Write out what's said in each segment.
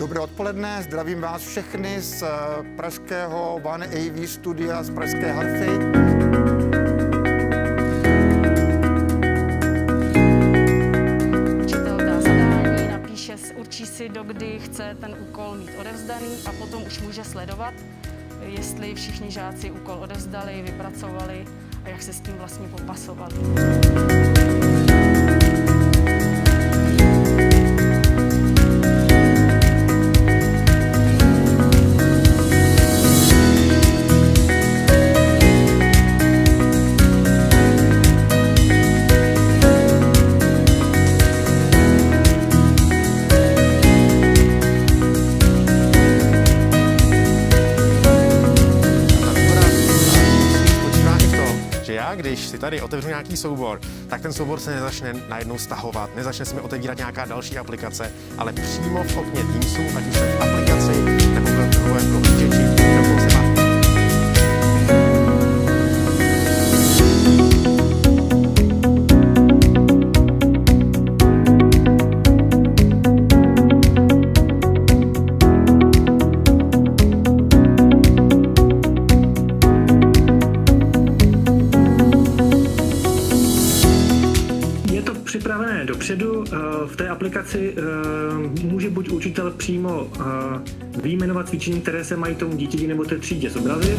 Dobré odpoledne, zdravím vás všechny z pražského One AV studia, z pražské Harfy. Učitel dá zadání, určí si, dokdy chce ten úkol mít odevzdaný a potom už může sledovat, jestli všichni žáci úkol odevzdali, vypracovali a jak se s tím vlastně popasovali. Když si tady otevřu nějaký soubor, tak ten soubor se nezačne najednou stahovat, nezačne se mi otevírat nějaká další aplikace, ale přímo v okně Teamsu, ať už v aplikaci nebo v webovém prohlížeči, dokonce má. Připravené dopředu. V té aplikaci může buď učitel přímo vyjmenovat cvičení, které se mají tomu dítěti nebo té třídě zobrazit.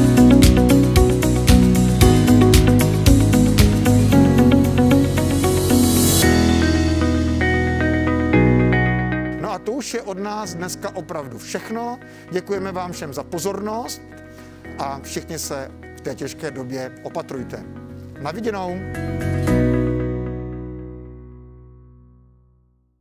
No a to už je od nás dneska opravdu všechno. Děkujeme vám všem za pozornost a všichni se v té těžké době opatrujte. Na viděnou.